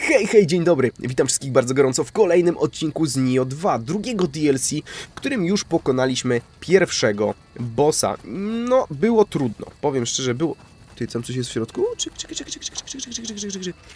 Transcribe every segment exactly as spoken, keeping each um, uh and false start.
Hej, hej, dzień dobry. Witam wszystkich bardzo gorąco w kolejnym odcinku z Nioh dwa, drugiego D L C, w którym już pokonaliśmy pierwszego bossa. No, było trudno, powiem szczerze, było... Ty, tam coś jest w środku? Czyk, czyk, czyk, czyk, czyk, czyk, czyk, czyk, czyk, czyk, czyk.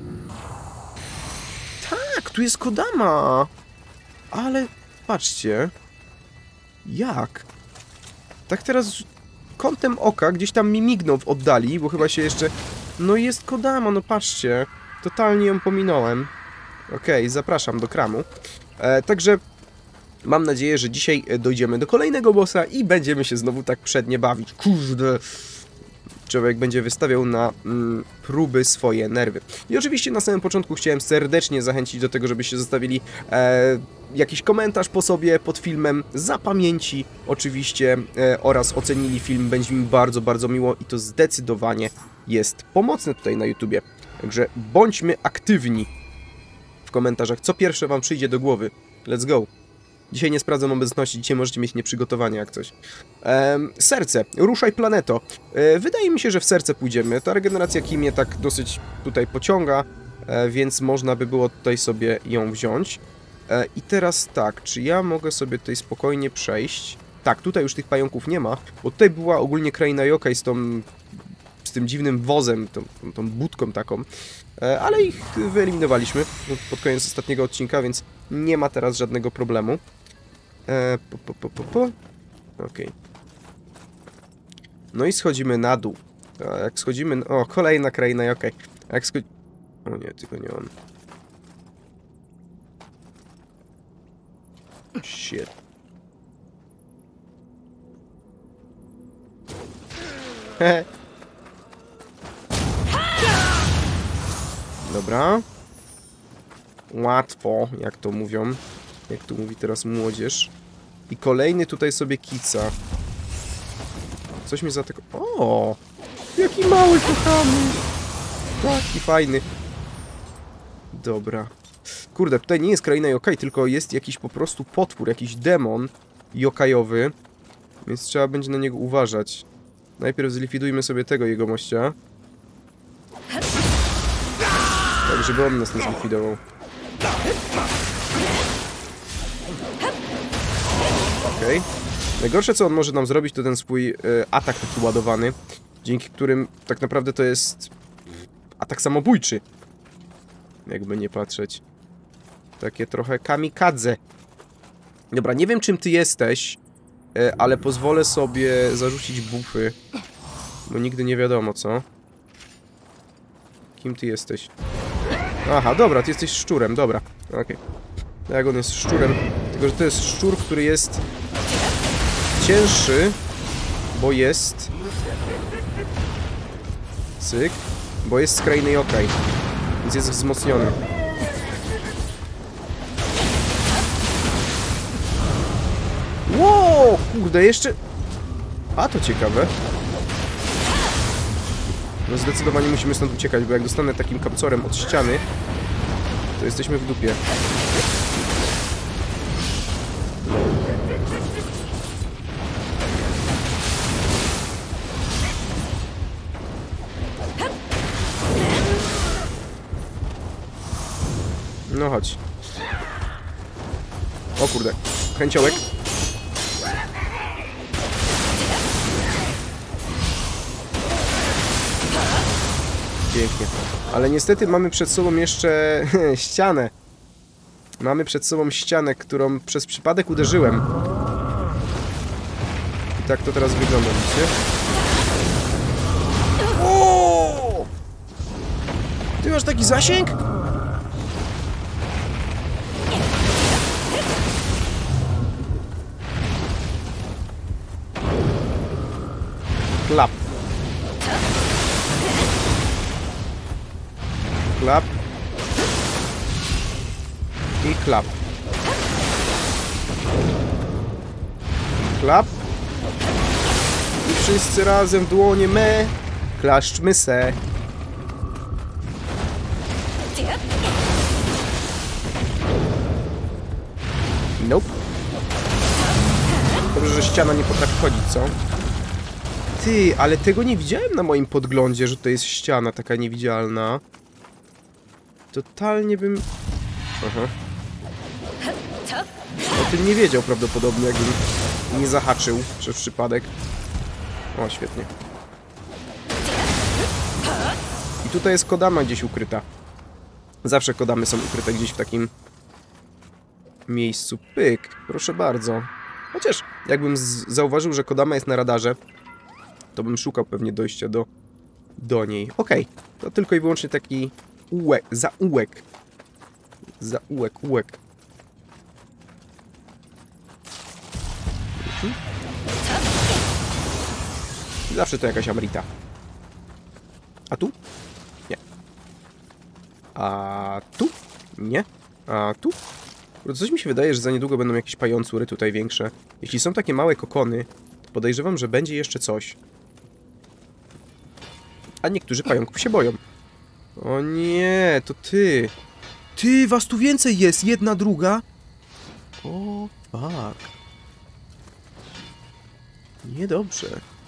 Tak, tu jest Kodama. Ale, patrzcie. Jak? Tak teraz kątem oka gdzieś tam mi mignął w oddali, bo chyba się jeszcze... No jest Kodama, no patrzcie. Totalnie ją pominąłem. Okej, okay, zapraszam do kramu. E, także mam nadzieję, że dzisiaj dojdziemy do kolejnego bossa i będziemy się znowu tak przednie bawić. Kurde. Człowiek będzie wystawiał na mm, próby swoje nerwy. I oczywiście na samym początku chciałem serdecznie zachęcić do tego, żebyście zostawili e, jakiś komentarz po sobie pod filmem, za pamięci oczywiście, e, oraz ocenili film. Będzie mi bardzo, bardzo miło i to zdecydowanie jest pomocne tutaj na YouTubie. Także bądźmy aktywni w komentarzach, co pierwsze wam przyjdzie do głowy. Let's go. Dzisiaj nie sprawdzam obecności, dzisiaj możecie mieć nieprzygotowanie jak coś. Ehm, serce. Ruszaj planeto. E, wydaje mi się, że w serce pójdziemy. Ta regeneracja ki mnie tak dosyć tutaj pociąga, e, więc można by było tutaj sobie ją wziąć. E, I teraz tak, czy ja mogę sobie tutaj spokojnie przejść? Tak, tutaj już tych pająków nie ma, bo tutaj była ogólnie kraina yokai z tą... z tym dziwnym wozem, tą, tą budką taką, e, ale ich wyeliminowaliśmy pod koniec ostatniego odcinka, więc nie ma teraz żadnego problemu. E, po, po, po, po, po. Okej. Okay. No i schodzimy na dół. A jak schodzimy... O, kolejna kraina yokai. A jak schodzi... O nie, tylko nie on. Shit. Hehe. Dobra. Łatwo, jak to mówią. Jak to mówi teraz młodzież. I kolejny tutaj sobie kica. Coś mi zaatakował. O! Jaki mały, kochany! Taki fajny. Dobra. Kurde, tutaj nie jest kraina yokai, tylko jest jakiś po prostu potwór, jakiś demon yokajowy. Więc trzeba będzie na niego uważać. Najpierw zlikwidujmy sobie tego jegomościa. Tak, żeby on nas nie zlikwidował. Okej. Okay. Najgorsze, co on może nam zrobić, to ten swój y, atak taki ładowany, dzięki którym tak naprawdę to jest atak samobójczy. Jakby nie patrzeć. Takie trochę kamikadze. Dobra, nie wiem czym ty jesteś, y, ale pozwolę sobie zarzucić bufy, bo nigdy nie wiadomo, co. Kim ty jesteś? Aha, dobra, ty jesteś szczurem, dobra. Okej. Okay. Jak on jest szczurem? Tylko, że to jest szczur, który jest cięższy, bo jest... Cyk. Bo jest z krainy yokai. Więc jest wzmocniony. Wow, kurde, jeszcze... A, to ciekawe. No zdecydowanie musimy stąd uciekać, bo jak dostanę takim kapcorem od ściany, to jesteśmy w dupie. No chodź. O kurde, chęciołek. Pięknie. Ale niestety mamy przed sobą jeszcze ścianę. Mamy przed sobą ścianę, którą przez przypadek uderzyłem. I tak to teraz wygląda, widzicie? O! Ty masz taki zasięg? Klap. Klap. I klap. Klap. I wszyscy razem w dłonie me. Klaszczmy se. Nope. Dobrze, że ściana nie potrafi chodzić, co? Ty, ale tego nie widziałem na moim podglądzie, że to jest ściana taka niewidzialna. Totalnie bym... Aha. O tym nie wiedział prawdopodobnie, jakbym nie zahaczył przez przypadek. O, świetnie. I tutaj jest Kodama gdzieś ukryta. Zawsze Kodamy są ukryte gdzieś w takim miejscu. Pyk, proszę bardzo. Chociaż jakbym zauważył, że Kodama jest na radarze, to bym szukał pewnie dojścia do, do niej. Okej, okay. To tylko i wyłącznie taki ułek, zaułek. Zaułek, ułek. Mhm. Zawsze to jakaś Amrita. A tu? Nie. A tu? Nie. A tu? Coś mi się wydaje, że za niedługo będą jakieś pającury tutaj większe. Jeśli są takie małe kokony, to podejrzewam, że będzie jeszcze coś. A niektórzy pająków się boją. O nie, to ty. Ty, was tu więcej jest. Jedna, druga. O, fuck. Niedobrze.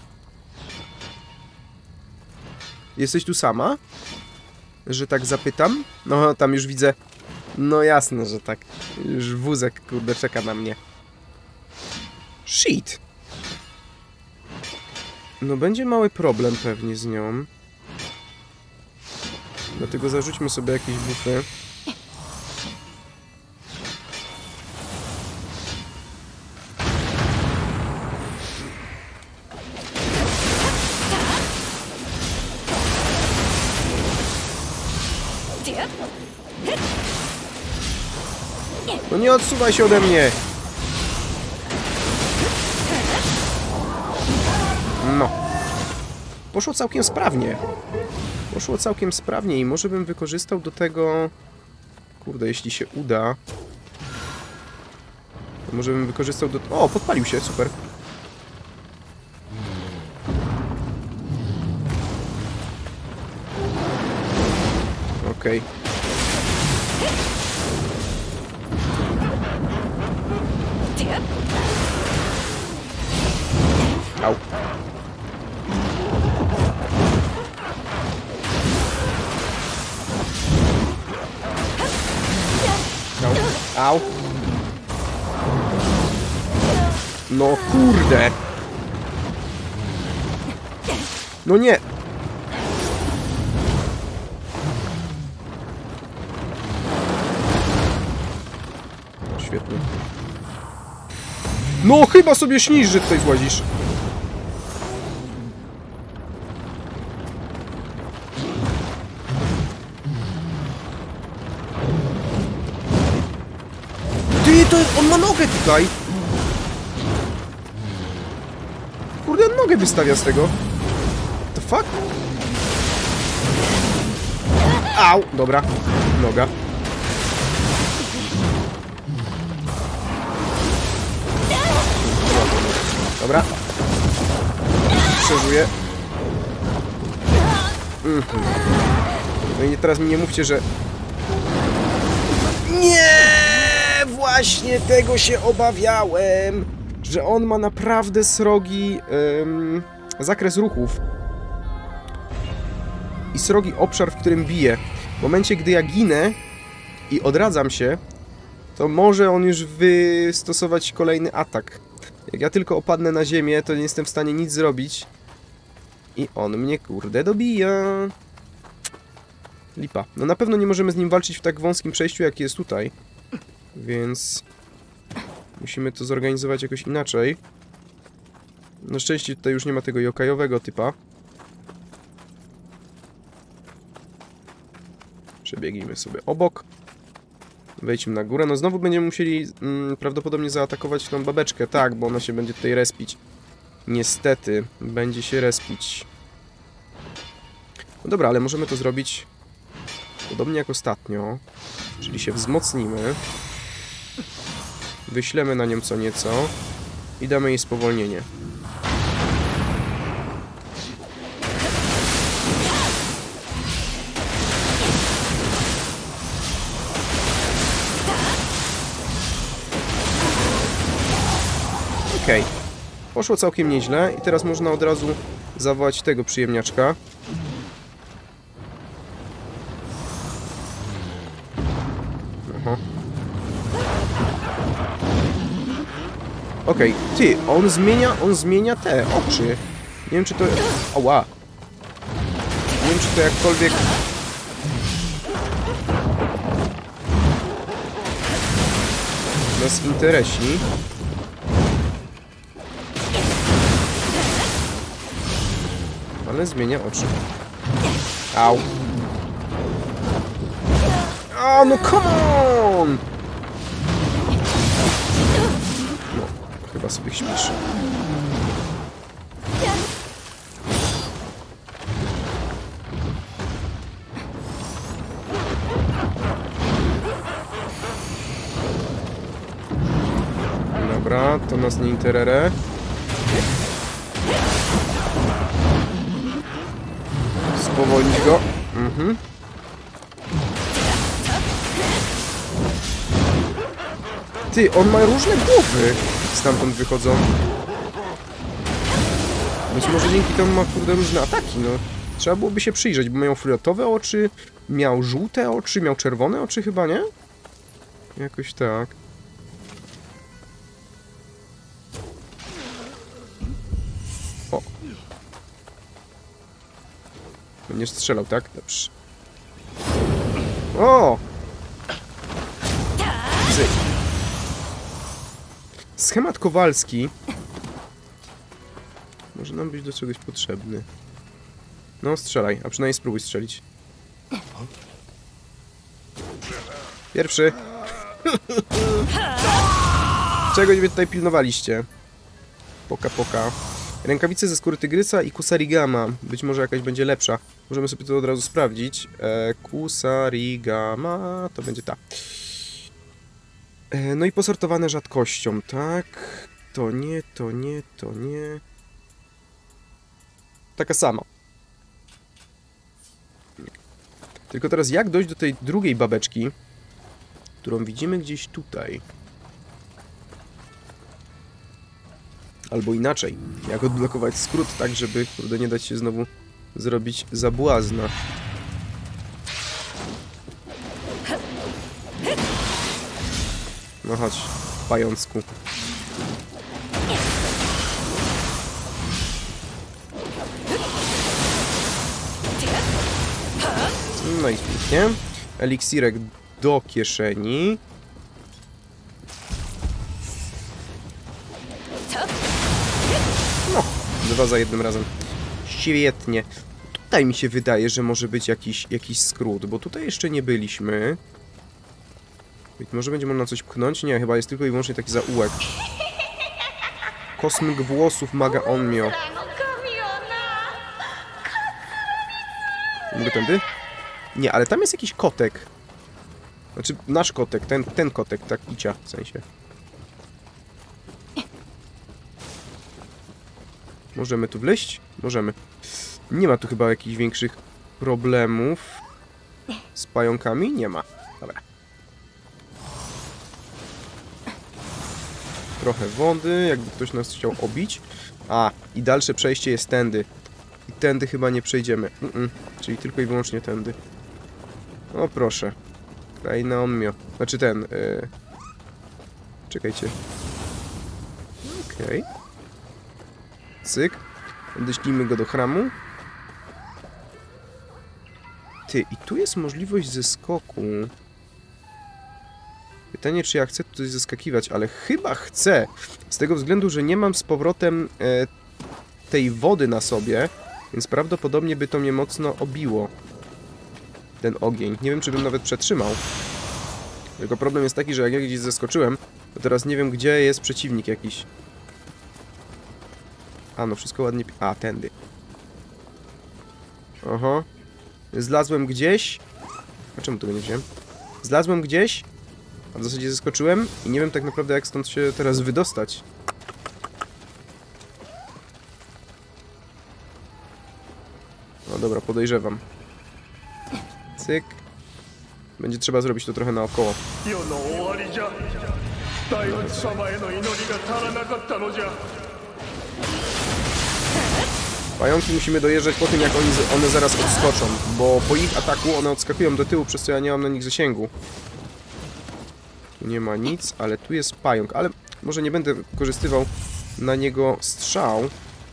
Jesteś tu sama? Że tak zapytam? No, tam już widzę. No jasne, że tak. Już wózek, kurde, czeka na mnie. Shit. No będzie mały problem pewnie z nią. Dlatego zarzućmy sobie jakieś bufy. No nie odsuwaj się ode mnie! No. Poszło całkiem sprawnie. Poszło całkiem sprawnie i może bym wykorzystał do tego... Kurde, jeśli się uda... To może bym wykorzystał do... O, podpalił się, super. Okej. Okay. Au. Au. Au. No kurde. No nie. Świetnie. No chyba sobie śnisz, że tutaj złazisz. Ty, to on ma nogę tutaj. Kurde, on nogę wystawia z tego. What the fuck? Au, dobra. Noga. Dobra. Przeżyję. Mhm. No i teraz mi nie mówcie, że... Nie! Właśnie tego się obawiałem! Że on ma naprawdę srogi ym, zakres ruchów. I srogi obszar, w którym bije. W momencie, gdy ja ginę i odradzam się, to może on już wystosować kolejny atak. Jak ja tylko opadnę na ziemię, to nie jestem w stanie nic zrobić. I on mnie, kurde, dobija. Lipa. No na pewno nie możemy z nim walczyć w tak wąskim przejściu, jak jest tutaj. Więc... musimy to zorganizować jakoś inaczej. Na szczęście tutaj już nie ma tego jokajowego typa. Przebiegnijmy sobie obok. Wejdźmy na górę. No znowu będziemy musieli mm, prawdopodobnie zaatakować tą babeczkę. Tak, bo ona się będzie tutaj respić. Niestety, będzie się respić. No dobra, ale możemy to zrobić podobnie jak ostatnio. Czyli się wzmocnimy. Wyślemy na nią co nieco. I damy jej spowolnienie. Okej. Okay. Poszło całkiem nieźle i teraz można od razu zawołać tego przyjemniaczka. Aha. Okej, okay. Ty, on zmienia, on zmienia te oczy. Nie wiem, czy to... Ała. Nie wiem, czy to jakkolwiek... nas interesi. Ale zmienia oczy. Au. A, no come on! No, chyba sobie śpisz. Dobra, to nas nie interere. Spowolnić go. Mhm. Ty, on ma różne głowy. Stamtąd wychodzą. Być może dzięki temu ma kurde różne ataki, no. Trzeba byłoby się przyjrzeć, bo miał fioletowe oczy, miał żółte oczy, miał czerwone oczy chyba, nie? Jakoś tak. O. Będziesz strzelał, tak? Dobrze. O! Cyk. Schemat Kowalski może nam być do czegoś potrzebny. No, strzelaj, a przynajmniej spróbuj strzelić. Pierwszy. Czego mnie tutaj pilnowaliście? Poka, poka. Rękawice ze skóry tygrysa i kusarigama. Być może jakaś będzie lepsza. Możemy sobie to od razu sprawdzić. E, kusarigama to będzie ta. E, no i posortowane rzadkością, tak? To nie, to nie, to nie. Taka sama. Tylko teraz jak dojść do tej drugiej babeczki, którą widzimy gdzieś tutaj? Albo inaczej, jak odblokować skrót tak, żeby kurde nie dać się znowu zrobić za błazna. No chodź, pającku. No i pięknie. Eliksirek do kieszeni. No, dwa za jednym razem. Świetnie. Tutaj mi się wydaje, że może być jakiś, jakiś skrót, bo tutaj jeszcze nie byliśmy. Być może będzie można coś pchnąć? Nie, chyba jest tylko i wyłącznie taki zaułek. Kosmyk włosów maga onmio. Mogę tędy? Nie, ale tam jest jakiś kotek. Znaczy, nasz kotek, ten, ten kotek, tak, Icia, w sensie. Możemy tu wleźć? Możemy. Nie ma tu chyba jakichś większych problemów z pająkami? Nie ma. Dobra. Trochę wody, jakby ktoś nas chciał obić. A, i dalsze przejście jest tędy. I tędy chyba nie przejdziemy. Mm -mm. Czyli tylko i wyłącznie tędy. O, proszę. Kraina onmio. Znaczy ten... Yy... Czekajcie. Okej. Okay. Cyk. Odeślijmy go do chramu. Ty, i tu jest możliwość zeskoku. Pytanie, czy ja chcę tutaj zeskakiwać, ale chyba chcę. Z tego względu, że nie mam z powrotem e, tej wody na sobie, więc prawdopodobnie by to mnie mocno obiło. Ten ogień. Nie wiem, czy bym nawet przetrzymał. Tylko problem jest taki, że jak ja gdzieś zeskoczyłem, to teraz nie wiem, gdzie jest przeciwnik jakiś. A, no wszystko ładnie... A, tędy. Oho. Zlazłem gdzieś. A czemu tego nie wziąłem? Zlazłem gdzieś, a w zasadzie zeskoczyłem i nie wiem tak naprawdę, jak stąd się teraz wydostać. No dobra, podejrzewam. Cyk. Będzie trzeba zrobić to trochę naokoło. Pająki musimy dojeżdżać po tym, jak oni, one zaraz odskoczą, bo po ich ataku one odskakują do tyłu, przez co ja nie mam na nich zasięgu. Tu nie ma nic, ale tu jest pająk. Ale może nie będę wykorzystywał na niego strzał.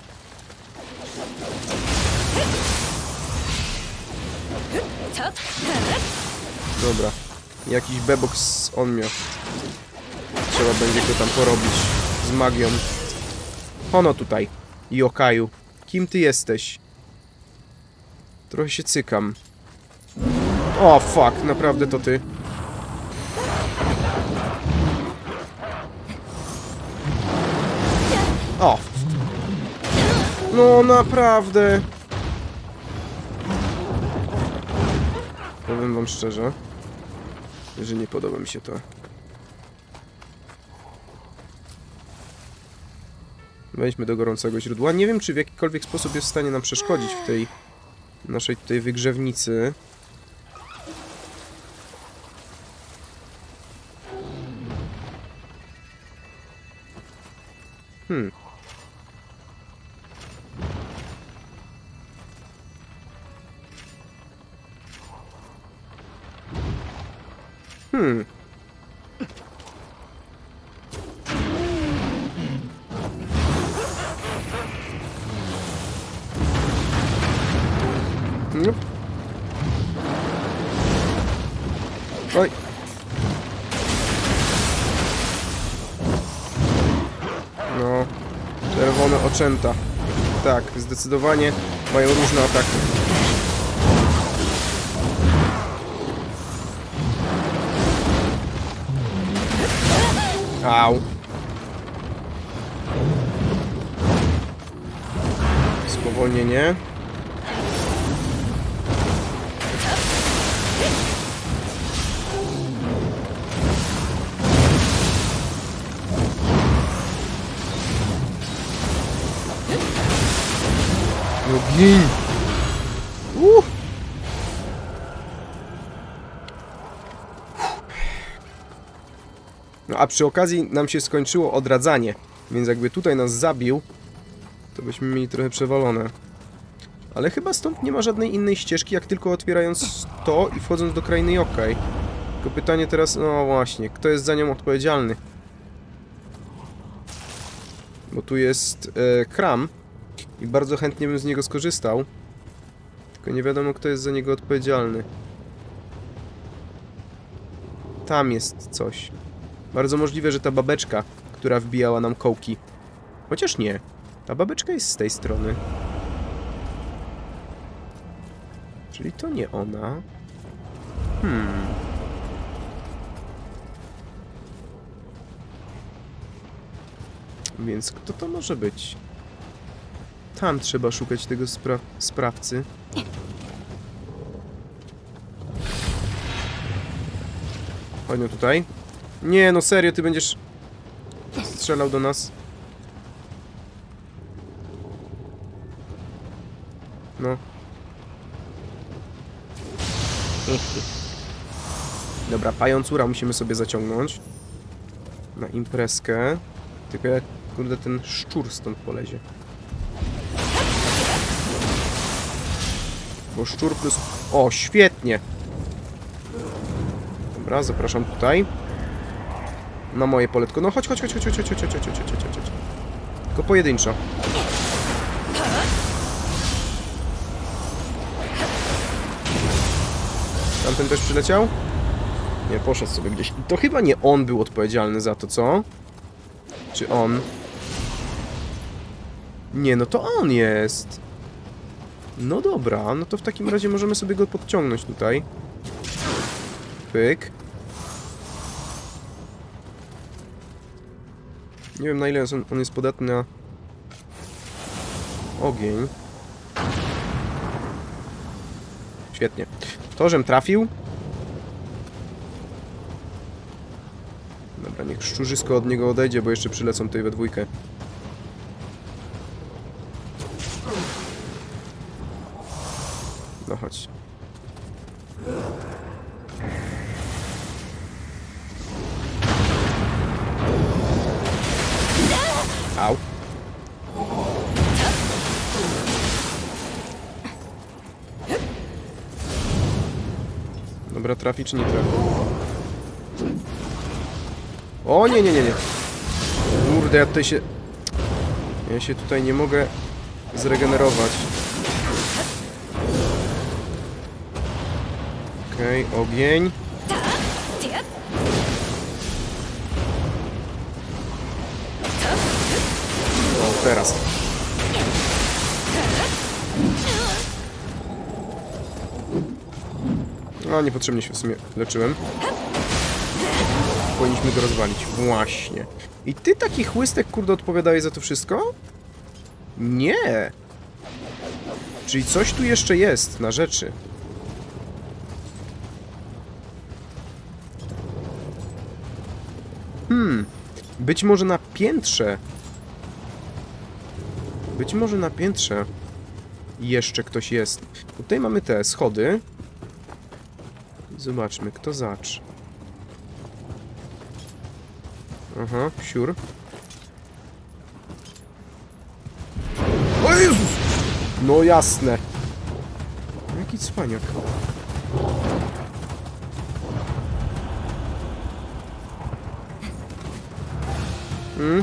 Dobra. Jakiś bebox on miał. Trzeba będzie go tam porobić z magią. Ono tutaj. Yokaju. Kim ty jesteś? Trochę się cykam. O, fuck. Naprawdę to ty. O. No, naprawdę. Powiem wam szczerze, że nie podoba mi się to. Wejdźmy do gorącego źródła. Nie wiem, czy w jakikolwiek sposób jest w stanie nam przeszkodzić w tej naszej tutaj wygrzewnicy. Hmm. Hmm. Yep. Oj. No. Czerwone oczęta. Tak, zdecydowanie mają różne ataki. Au. Spowolnienie. No gin. Uh. No a przy okazji nam się skończyło odradzanie, więc jakby tutaj nas zabił, to byśmy mieli trochę przewalone. Ale chyba stąd nie ma żadnej innej ścieżki, jak tylko otwierając to i wchodząc do krainy Yokai. Tylko pytanie teraz, no właśnie, kto jest za nią odpowiedzialny? Bo tu jest e, Kram i bardzo chętnie bym z niego skorzystał. Tylko nie wiadomo, kto jest za niego odpowiedzialny. Tam jest coś. Bardzo możliwe, że ta babeczka, która wbijała nam kołki. Chociaż nie. Ta babeczka jest z tej strony. Czyli to nie ona. Hmm. Więc kto to może być? Tam trzeba szukać tego spra sprawcy. Chodź no tutaj. Nie, no serio, ty będziesz strzelał do nas. No. Dobra, pającura musimy sobie zaciągnąć na imprezkę. Tylko jak, kurde, ten szczur stąd polezie. Bo szczur plus... O, świetnie! Dobra, zapraszam tutaj. Na moje poletko. No chodź, chodź, chodź, chodź, chodź, chodź, chodź, chodź, chodź, chodź, chodź, chodź. Tylko pojedynczo. Tamten też przyleciał? Nie, poszedł sobie gdzieś. To chyba nie on był odpowiedzialny za to, co? Czy on? Nie, no to on jest. No dobra, no to w takim razie możemy sobie go podciągnąć tutaj. Pyk. Nie wiem, na ile on, on jest podatny na ogień. Świetnie. To, żem trafił. Dobra, niech szczurzysko od niego odejdzie, bo jeszcze przylecą tutaj we dwójkę. No chodź. Au. Dobra, trafi czy nie trafi? O nie, nie, nie, nie. Kurde, ja tutaj się... Ja się tutaj nie mogę zregenerować. Okej, okay, ogień. O, teraz. No, niepotrzebnie się w sumie leczyłem. Powinniśmy go rozwalić. Właśnie. I ty taki chłystek, kurde, odpowiadałeś za to wszystko? Nie. Czyli coś tu jeszcze jest na rzeczy. Hmm. Być może na piętrze. Być może na piętrze jeszcze ktoś jest. Tutaj mamy te schody. Zobaczmy, kto zacz. Aha, siur. O Jezus! No jasne. Jaki cwaniak. Hmm?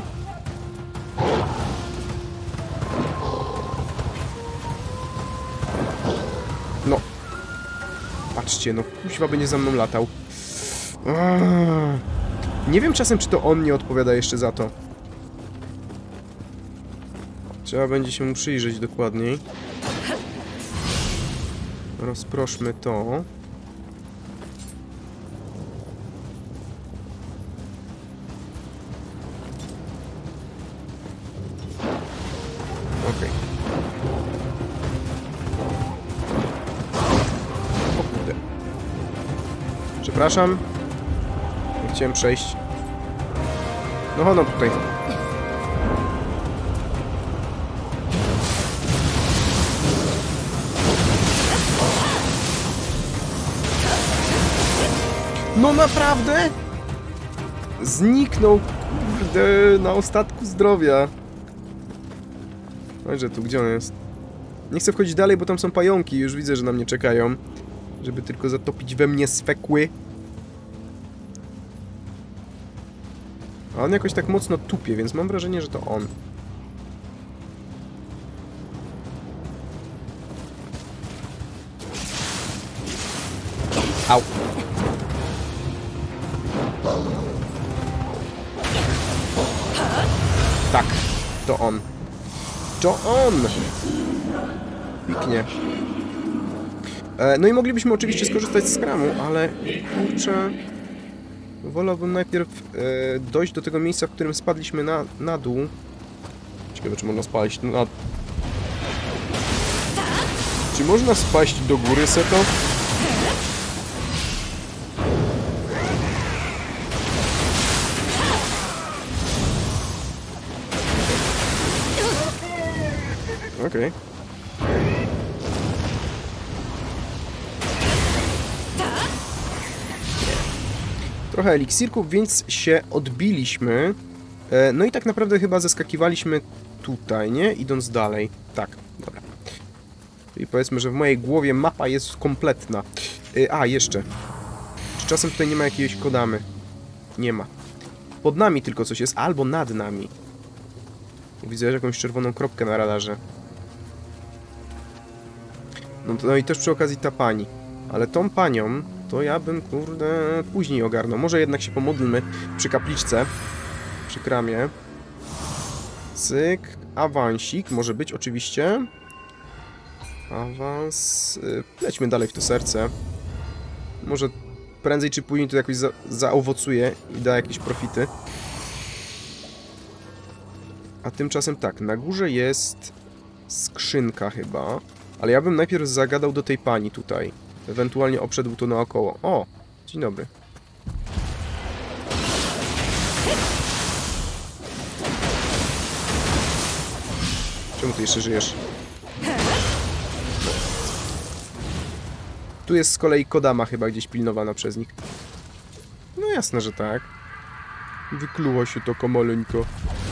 No. Patrzcie, no kuźwa będzie za mną latał. Aaaa. Nie wiem czasem, czy to on nie odpowiada jeszcze za to. Trzeba będzie się mu przyjrzeć dokładniej. Rozproszmy to. Okej. O kurde. Przepraszam. Nie chciałem przejść. No, no tutaj. No naprawdę? Zniknął, kurde, na ostatku zdrowia. Ojże, tu gdzie on jest? Nie chcę wchodzić dalej, bo tam są pająki. Już widzę, że na mnie czekają. Żeby tylko zatopić we mnie swekły. A on jakoś tak mocno tupie, więc mam wrażenie, że to on. Au. Tak, to on. To on! Piknie. E, no i moglibyśmy oczywiście skorzystać z skramu, ale kurczę... Wolałbym najpierw e, dojść do tego miejsca, w którym spadliśmy na, na dół. Ciekawe, czy można spaść na... Czy można spaść do góry, Seto? Okej. Okay. Trochę eliksirków, więc się odbiliśmy. E, no i tak naprawdę chyba zeskakiwaliśmy tutaj, nie? Idąc dalej. Tak, dobra. Czyli powiedzmy, że w mojej głowie mapa jest kompletna. E, a, jeszcze. Czy czasem tutaj nie ma jakiejś kodamy? Nie ma. Pod nami tylko coś jest, albo nad nami. Widzę jakąś czerwoną kropkę na radarze. No, to, no i też przy okazji ta pani. Ale tą panią to ja bym, kurde, później ogarnął. Może jednak się pomódlmy przy kapliczce. Przy kramie. Cyk. Awansik może być oczywiście. Awans. Lećmy dalej w to serce. Może prędzej czy później to jakoś za zaowocuje i da jakieś profity. A tymczasem tak, na górze jest skrzynka chyba. Ale ja bym najpierw zagadał do tej pani tutaj. Ewentualnie obszedł to naokoło. O! Dzień dobry. Czemu ty jeszcze żyjesz? Tu jest z kolei Kodama chyba gdzieś pilnowana przez nich. No jasne, że tak. Wykluło się to komaleńko.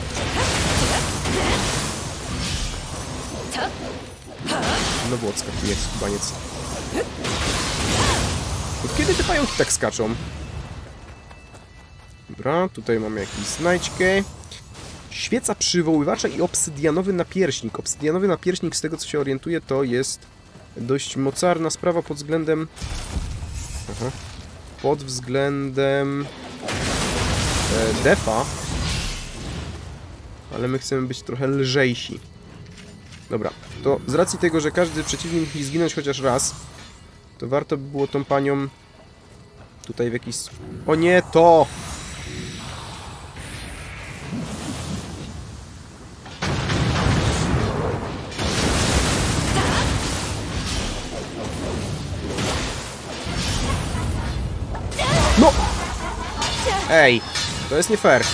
No Włocka, tu jest baniec. Od kiedy te pająki tak skaczą? Dobra, tutaj mamy jakąś znajdźkę. Świeca przywoływacza i obsydianowy napierśnik. Obsydianowy napierśnik, z tego co się orientuję, to jest dość mocarna sprawa pod względem... Aha. Pod względem... E, defa. Ale my chcemy być trochę lżejsi. Dobra, to z racji tego, że każdy przeciwnik musi zginąć chociaż raz, to warto by było tą panią tutaj w jakiś... O nie, to! No! Ej, to jest nie fair.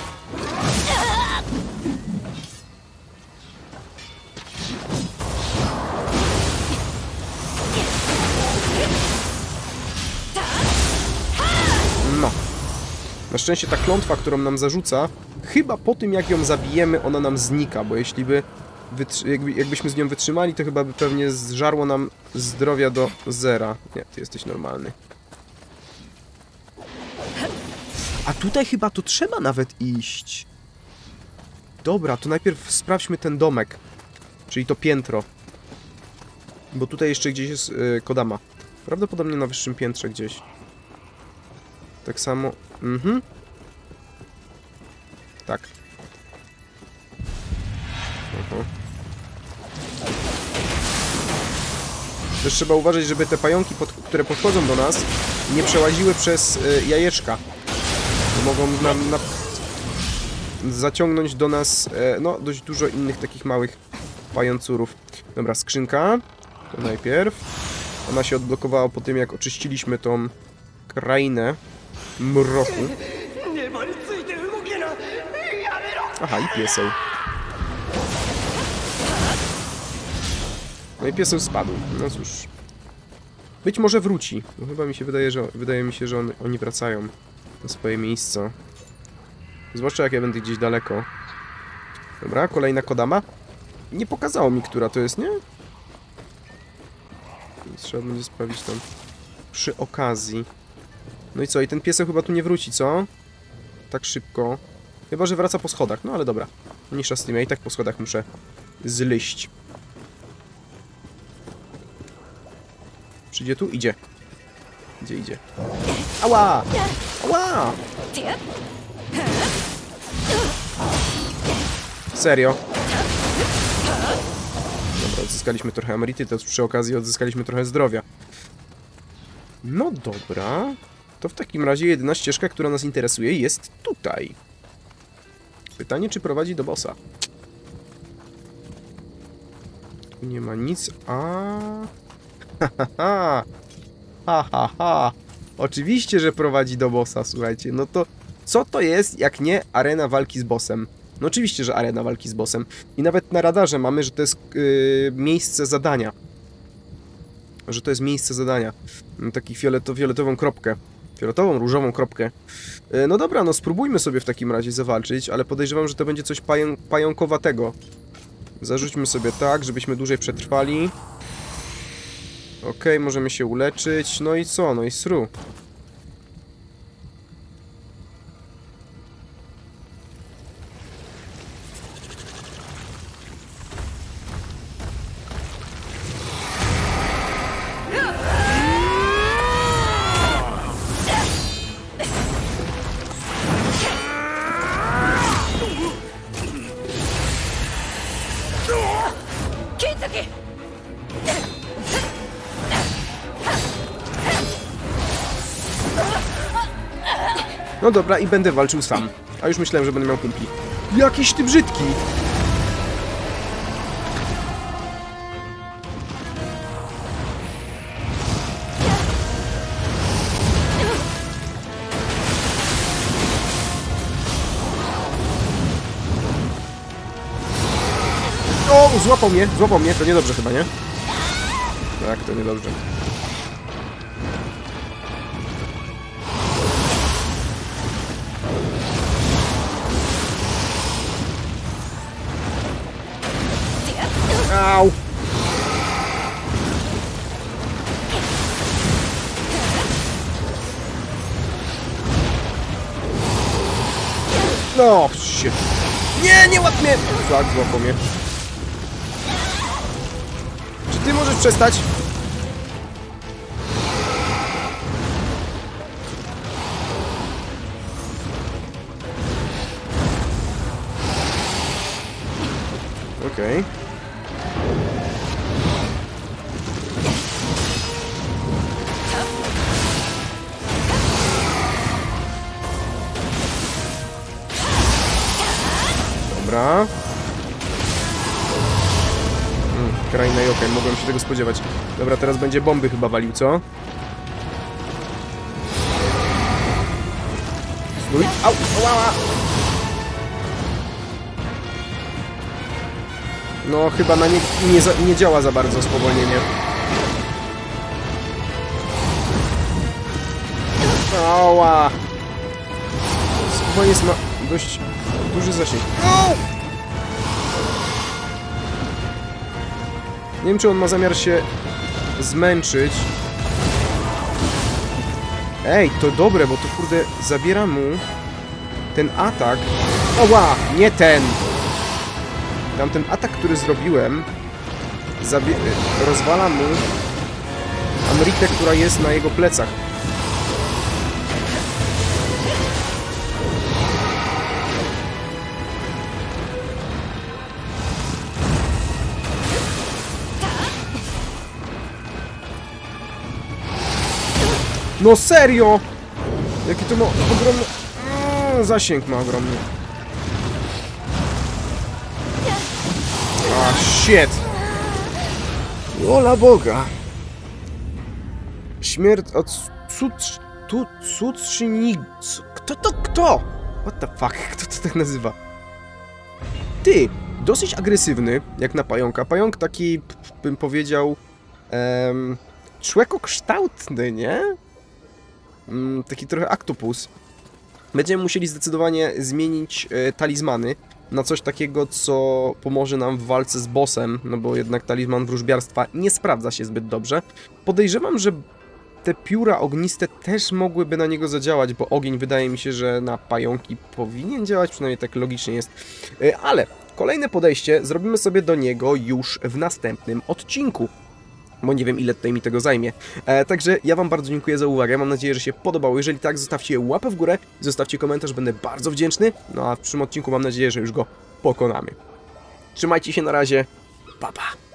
No. Na szczęście ta klątwa, którą nam zarzuca, chyba po tym jak ją zabijemy, ona nam znika, bo jeśli by jakby, jakbyśmy z nią wytrzymali, to chyba by pewnie zżarło nam zdrowia do zera. Nie, ty jesteś normalny. A tutaj chyba to trzeba nawet iść. Dobra, to najpierw sprawdźmy ten domek. Czyli to piętro. Bo tutaj jeszcze gdzieś jest yy, Kodama. Prawdopodobnie na wyższym piętrze gdzieś. Tak samo... Mhm. Tak. Aha. Też trzeba uważać, żeby te pająki, pod, które podchodzą do nas, nie przełaziły przez y, jajeczka. Mogą nam na... zaciągnąć do nas e, no, dość dużo innych takich małych pającurów. Dobra, skrzynka. To najpierw. Ona się odblokowała po tym, jak oczyściliśmy tą krainę mroku. Aha, i pieseł. No i pieseł spadł. No cóż. Być może wróci. Bo chyba mi się wydaje, że wydaje mi się, że on, oni wracają na swoje miejsce. Zwłaszcza jak ja będę gdzieś daleko. Dobra, kolejna Kodama. Nie pokazało mi, która to jest, nie? Więc trzeba będzie sprawdzić tam przy okazji. No i co? I ten piesek chyba tu nie wróci, co? Tak szybko. Chyba że wraca po schodach. No ale dobra. Mniejsza z tym, ja i tak po schodach muszę zlyść. Przyjdzie tu? Idzie. Idzie, idzie. Ała! Ała! Serio? Dobra, odzyskaliśmy trochę emeryty, to przy okazji odzyskaliśmy trochę zdrowia. No dobra. To w takim razie jedyna ścieżka, która nas interesuje, jest tutaj. Pytanie, czy prowadzi do bossa. Tu nie ma nic, a... Ha, ha, ha. Ha, ha, ha. Oczywiście, że prowadzi do bossa, słuchajcie. No to co to jest, jak nie arena walki z bossem? No oczywiście, że arena walki z bossem. I nawet na radarze mamy, że to jest yy, miejsce zadania. Że to jest miejsce zadania. Mam taki fioleto fioletową kropkę. Fioletową, różową kropkę. Yy, no dobra, no spróbujmy sobie w takim razie zawalczyć, ale podejrzewam, że to będzie coś pają pająkowatego. Zarzućmy sobie tak, żebyśmy dłużej przetrwali. Okej, okay, możemy się uleczyć. No i co? No i sru. No dobra, i będę walczył sam. A już myślałem, że będę miał kumpli. Jakiś ty brzydki! O, złapał mnie, złapał mnie. To niedobrze chyba, nie? Tak, to niedobrze. Au! No, się. Nie, nie łap mnie! Flag złapał mnie. Czy ty możesz przestać? Okej. Okay. Dobra. Hmm, kraina Yokai, mogłem się tego spodziewać. Dobra, teraz będzie bomby chyba walił, co? Stój! Au! Ała! No, chyba na nie, nie, za, nie działa za bardzo spowolnienie. Ała! Spowolnienie ma dość duży zasięg. Au! Nie wiem, czy on ma zamiar się zmęczyć. Ej, to dobre, bo to kurde zabiera mu ten atak. Oła! Nie ten! Tamten atak, który zrobiłem, rozwala mu Amritę, która jest na jego plecach. No serio! Jaki to ma ogromny... Mm, zasięg ma ogromny. A, shit! Ola Boga! Śmierć od Tsutshinigi... Kto to kto? What the fuck? Kto to tak nazywa? Ty! Dosyć agresywny, jak na pająka. Pająk taki, bym powiedział... Um, człekokształtny, nie? Um, taki trochę aktopus. Będziemy musieli zdecydowanie zmienić e, talizmany na coś takiego, co pomoże nam w walce z bossem, no bo jednak talizman wróżbiarstwa nie sprawdza się zbyt dobrze. Podejrzewam, że te pióra ogniste też mogłyby na niego zadziałać, bo ogień wydaje mi się, że na pająki powinien działać, przynajmniej tak logicznie jest. E, ale kolejne podejście zrobimy sobie do niego już w następnym odcinku. Bo nie wiem, ile tutaj mi tego zajmie. E, także ja wam bardzo dziękuję za uwagę. Mam nadzieję, że się podobało. Jeżeli tak, zostawcie łapę w górę, zostawcie komentarz, będę bardzo wdzięczny. No a w przyszłym odcinku mam nadzieję, że już go pokonamy. Trzymajcie się na razie. Pa, pa.